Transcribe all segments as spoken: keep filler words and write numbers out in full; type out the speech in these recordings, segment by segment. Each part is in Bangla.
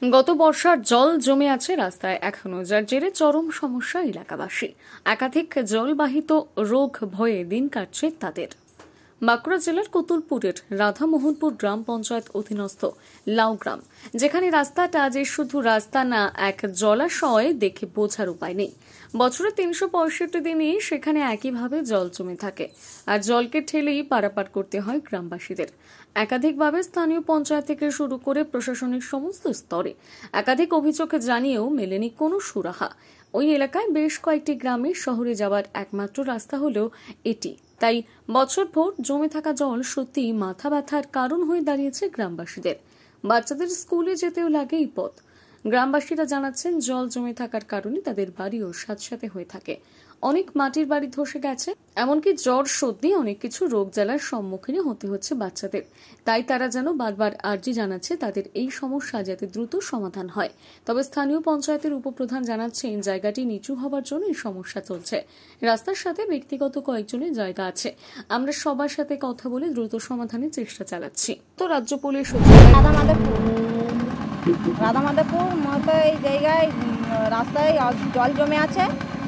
গত বর্ষার জল জমে আছে রাস্তায় এখনো, যার জেরে চরম সমস্যা এলাকাবাসী। একাধিক জলবাহিত রোগ ভয়ে দিন কাটছে তাদের। বাঁকুড়া জেলার কতুলপুরের রাধামোহনপুর গ্রাম পঞ্চায়েত অধীনস্থ লাউগ্রাম, যেখানে রাস্তাটা যে শুধু রাস্তা না, এক জলাশয় দেখে বোঝার উপায় নেই। বছরে তিনশো পঁয়ষট্টি দিনই সেখানে একইভাবে জল জমে থাকে, আর জলকে ঠেলেই পারাপার করতে হয় গ্রামবাসীদের। একাধিকভাবে স্থানীয় পঞ্চায়েত থেকে শুরু করে প্রশাসনিক সমস্ত স্তরে একাধিক অভিযোগ জানিয়েও মেলেনি কোনো সুরাহা। ওই এলাকায় বেশ কয়েকটি গ্রামে শহরে যাওয়ার একমাত্র রাস্তা হলো এটি। তাই বছরভর জমে থাকা জল সত্যিই মাথা ব্যথার কারণ হয়ে দাঁড়িয়েছে গ্রামবাসীদের। বাচ্চাদের স্কুলে যেতেও লাগে এই পথ। গ্রামবাসীরা জানাচ্ছেন, জল জমে থাকার কারণে তাদের বাড়িও সাথে হয়ে থাকে। অনেক মাটির বাড়ি ধসে গেছে, এমনকি জ্বর সর্দি অনেক কিছু রোগ জ্বালার সম্মুখীন হতে হচ্ছে বাচ্চাদের। তাই তারা যেন বারবার আর্জি জানাচ্ছে তাদের এই সমস্যা যাতে দ্রুত সমাধান হয়। তবে স্থানীয় পঞ্চায়েতের উপপ্রধান জানাচ্ছেন, জায়গাটি নিচু হওয়ার জন্য এই সমস্যা চলছে। রাস্তার সাথে ব্যক্তিগত কয়েকজনের জায়গা আছে, আমরা সবার সাথে কথা বলে দ্রুত সমাধানের চেষ্টা চালাচ্ছি। তো রাজ্য পুলিশ রাধামাধবপুর মতো এই জায়গায় রাস্তায় জল জমে আছে।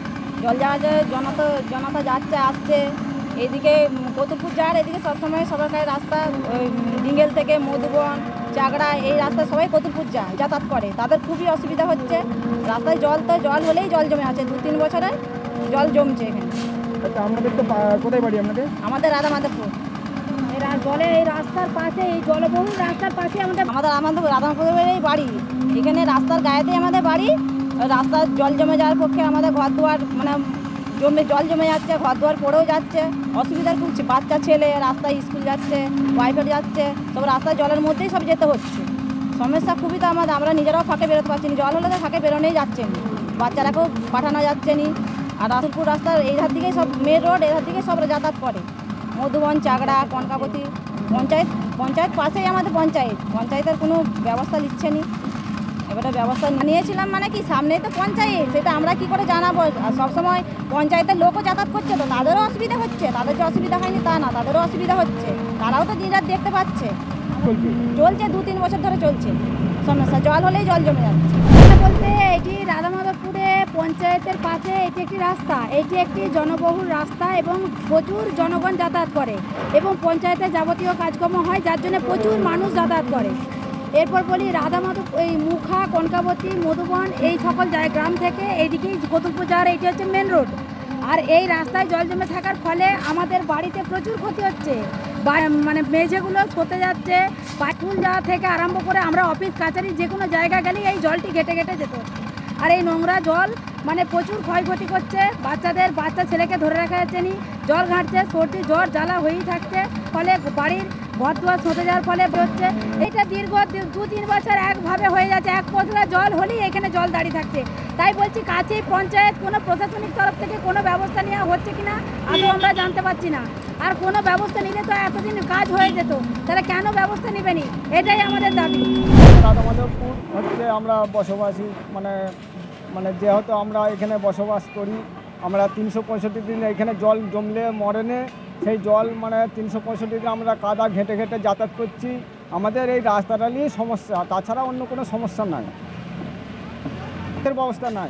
জল যাওয়া যায়, জনতা জনতা যাচ্ছে আসছে। এইদিকে কতুলপুর যাওয়ার এদিকে সবসময় সরকারি রাস্তা, ডিঙ্গেল থেকে মধুবন চাগড়া এই রাস্তায় সবাই কতুলপুর যায়, যাতায়াত করে। তাদের খুবই অসুবিধা হচ্ছে। রাস্তায় জল তো জল হলেই জল জমে আছে, দু তিন বছরে জল জমছে এখানে। আচ্ছা, আমাদের তো কোথায় বাড়ি আপনাদের? আমাদের রাধামাধবপুর। এই জলে এই রাস্তার পাশে, এই জলবহুল রাস্তার পাশে আমাদের আমাদের আমাদের রাধামাধবপুরের বাড়ি। এখানে রাস্তার গায়েতেই আমাদের বাড়ি। রাস্তার জল জমে যাওয়ার পক্ষে আমাদের ঘর দুয়ার মানে জমে জল জমে যাচ্ছে, ঘর দুয়ার পড়েও যাচ্ছে। অসুবিধার খুব বাচ্চা ছেলে রাস্তায় স্কুল যাচ্ছে, ওয়াইফাই যাচ্ছে, সব রাস্তায় জলের মধ্যেই সব যেতে হচ্ছে। সমস্যা খুবই তো আমাদের, আমরা নিজেরাও ফাঁকে বেরোতে পারছি না। জল হলে তো ফাঁকে বেরোনোই যাচ্ছে না, বাচ্চারাকেও পাঠানো যাচ্ছে না। আর রাসুলপুর রাস্তার এই ধার দিকেই সব মেন রোড, এই ধার দিকে সব যাতায়াত করে। মধুবন চাগড়া কনকাবতী পঞ্চায়েত পঞ্চায়েত পাশেই আমাদের পঞ্চায়েত পঞ্চায়েতের কোনো ব্যবস্থা নিচ্ছে নি। এবারে ব্যবস্থা নিয়েছিলাম মানে কি, সামনেই তো পঞ্চায়েত, সেটা আমরা কি করে জানাবো? আর সবসময় পঞ্চায়েতের লোকও যাতায়াত করছে, তো তাদেরও অসুবিধা হচ্ছে। তাদের যে অসুবিধা হয়নি তা না, তাদেরও অসুবিধা হচ্ছে। তারাও তো দিন রাত দেখতে পাচ্ছে। চলছে দু তিন বছর ধরে চলছে সমস্যা, জল হলেই জল জমে যাচ্ছে। বলতে এটি রাধামাধবপুরে পঞ্চায়েতের পাশে এটি একটি রাস্তা, এটি একটি জনবহুল রাস্তা এবং প্রচুর জনগণ যাতায়াত করে এবং পঞ্চায়েতের যাবতীয় কাজকর্ম হয়, যার জন্য প্রচুর মানুষ যাতায়াত করে। এরপর বলি রাধামাধব এই মুখা কনকাবতী মধুবন এই সকল জায়গা গ্রাম থেকে এইদিকেই কতুলপুর যাওয়ার এটি হচ্ছে মেন রোড। আর এই রাস্তায় জল জমে থাকার ফলে আমাদের বাড়িতে প্রচুর ক্ষতি হচ্ছে। মানে মেঝেগুলো সতে যাচ্ছে, স্কুল যাওয়া থেকে আরম্ভ করে আমরা অফিস কাছারি যে কোনো জায়গা গেলেই এই জলটি ঘেটে ঘেটে যেত। আর এই নোংরা জল মানে প্রচুর ক্ষয়ক্ষতি করছে বাচ্চাদের। বাচ্চা ছেলেকে ধরে রাখা যাচ্ছে নি, জল ঘাঁটছে, সর্দি জ্বর জ্বালা হয়েই থাকছে। ফলে বাড়ির ঘর দুয়ার সতে যাওয়ার ফলে হচ্ছে এইটা দীর্ঘ দু তিন বছর একভাবে হয়ে যাচ্ছে। এক পশলা জল হলেই এখানে জল দাঁড়িয়ে থাকছে। তাই বলছি, কাছেই পঞ্চায়েত, কোনো প্রশাসনিক তরফ থেকে কোনো ব্যবস্থা নেওয়া হচ্ছে কিনা আদৌ আমরা জানতে পারছি না। আর কোনো ব্যবস্থা নিলে তো এতদিন কাজ হয়ে যেত, তাহলে কেন ব্যবস্থা নেবেনি? এটাই আমাদের দাবি। রাধামাধবপুর হচ্ছে আমরা বসবাসী, মানে মানে যেহেতু আমরা এখানে বসবাস করি, আমরা তিনশো পঁয়ষট্টি দিন এখানে জল জমলে মরেনে, সেই জল মানে তিনশো পঁয়ষট্টি দিন আমরা কাদা ঘেঁটে ঘেঁটে যাতায়াত করছি। আমাদের এই রাস্তাটা নিয়ে সমস্যা, তাছাড়া অন্য কোনো সমস্যা নাই, ব্যবস্থা নাই।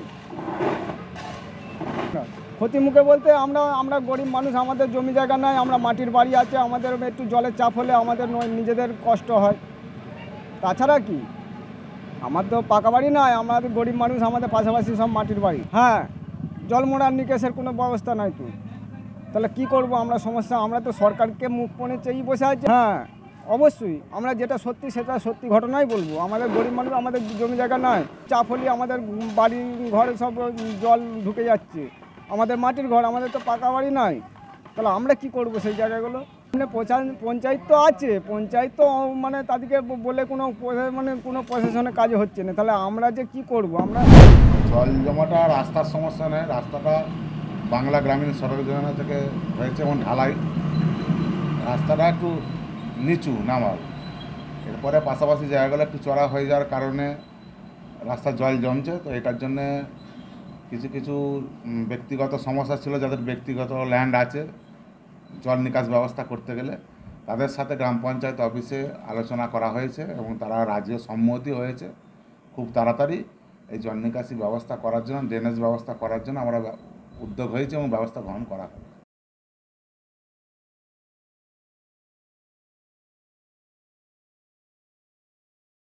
ক্ষতিমুখে বলতে আমরা আমরা গরিব মানুষ, আমাদের জমি জায়গা নাই, আমরা মাটির বাড়ি আছে, আমাদের একটু জলের চাপ হলে আমাদের নিজেদের কষ্ট হয়। তাছাড়া কি, আমার তো পাকা বাড়ি নয়, আমাদের গরিব মানুষ, আমাদের পাশাপাশি সব মাটির বাড়ি। হ্যাঁ, জল মোড়ার নিকাশের কোনো ব্যবস্থা নাই তো, তাহলে কি করব আমরা? সমস্যা, আমরা তো সরকারকে মুখ পণে চেয়ে বসে আছি। হ্যাঁ অবশ্যই, আমরা যেটা সত্যি সেটা সত্যি ঘটনাই বলবো। আমাদের গরিব মানুষ, আমাদের জমি জায়গা নয়, চাপ হলে আমাদের বাড়ি ঘরে সব জল ঢুকে যাচ্ছে। আমাদের মাটির ঘর, আমাদের তো পাকা বাড়ি নয়, তাহলে আমরা কি করব সেই জায়গাগুলো? মানে পঞ্চায়েত তো আছে, পঞ্চায়েত তো মানে তাদেরকে বলে কোনো মানে কোনো প্রশাসনের কাজ হচ্ছে না, তাহলে আমরা যে কি করব? আমরা জল জমাটা রাস্তার সমস্যা নেই, রাস্তাটা বাংলা গ্রামীণ সড়ক যোজনা থেকে হয়েছে এবং ঢালাই। রাস্তাটা একটু নিচু নামার, এরপরে পাশাপাশি জায়গাগুলো একটু চড়া হয়ে যাওয়ার কারণে রাস্তার জল জমছে। তো এটার জন্যে কিছু কিছু ব্যক্তিগত সমস্যা ছিল, যাদের ব্যক্তিগত ল্যান্ড আছে, জল নিকাশ ব্যবস্থা করতে গেলে তাদের সাথে গ্রাম পঞ্চায়েত অফিসে আলোচনা করা হয়েছে এবং তারা রাজ্য সম্মতি হয়েছে। খুব তাড়াতাড়ি এই জল নিকাশি ব্যবস্থা করার জন্য, ড্রেনেজ ব্যবস্থা করার জন্য আমরা উদ্যোগ হয়েছে এবং ব্যবস্থা গ্রহণ করা হবে।